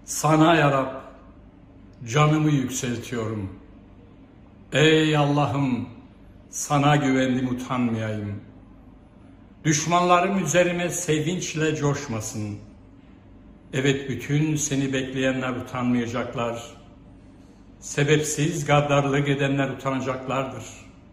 Sana ya Rab, canımı yükseltiyorum. Ey Allah'ım, sana güvendim, utanmayayım. Düşmanlarım üzerime sevinçle coşmasın. Evet, bütün seni bekleyenler utanmayacaklar. Sebepsiz gaddarlık edenler utanacaklardır.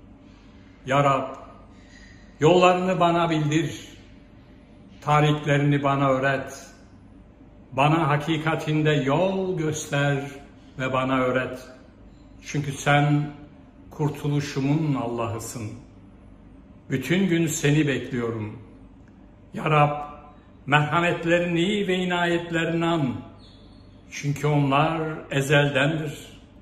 Ya Rab, yollarını bana bildir. Tariklerini bana öğret. Bana hakikatinde yol göster ve bana öğret. Çünkü sen kurtuluşumun Allah'ısın. Bütün gün seni bekliyorum. Ya Rab, merhametlerini ve inayetlerini an. Çünkü onlar ezeldendir.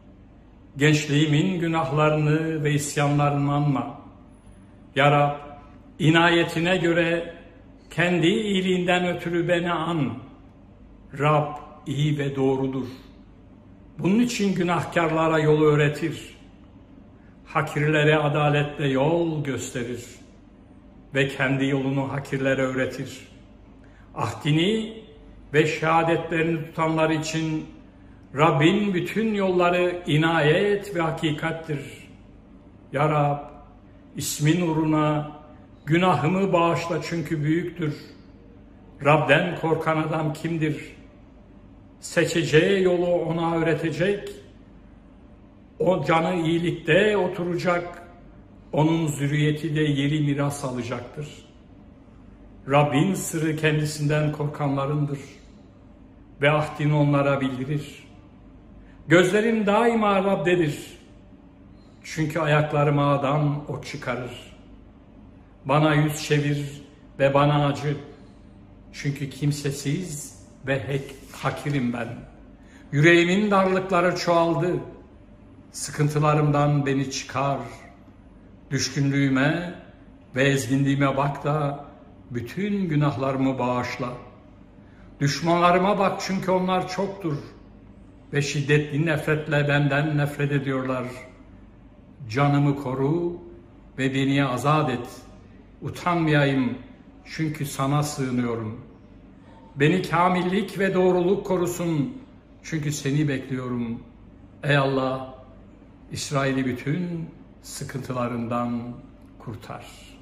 Gençliğimin günahlarını ve isyanlarını anma. Ya Rab, inayetine göre kendi iyiliğinden ötürü beni an. Rab iyi ve doğrudur. Bunun için günahkarlara yolu öğretir. Hakirlere adaletle yol gösterir. Ve kendi yolunu hakirlere öğretir. Ahdini ve şehadetlerini tutanlar için Rabbin bütün yolları inayet ve hakikattir. Ya Rab, ismin uğruna günahımı bağışla çünkü büyüktür. Rab'den korkan adam kimdir? Seçeceği yolu ona öğretecek. O canı iyilikte oturacak. Onun zürriyeti de yeri miras alacaktır. Rabbin sırrı kendisinden korkanlarındır. Ve ahdini onlara bildirir. Gözlerim daima Rab'dedir. Çünkü ayaklarım ağdan ok çıkarır. Bana yüz çevir ve bana acı. Çünkü kimsesiz ve hakirim ben. Yüreğimin darlıkları çoğaldı. Sıkıntılarımdan beni çıkar. Düşkünlüğüme ve ezginliğime bak da bütün günahlarımı bağışla. Düşmanlarıma bak çünkü onlar çoktur. Ve şiddetli nefretle benden nefret ediyorlar. Canımı koru ve beni azat et. Utanmayayım çünkü sana sığınıyorum. Beni kamillik ve doğruluk korusun çünkü seni bekliyorum. Ey Allah, İsrail'i bütün sıkıntılarından kurtar.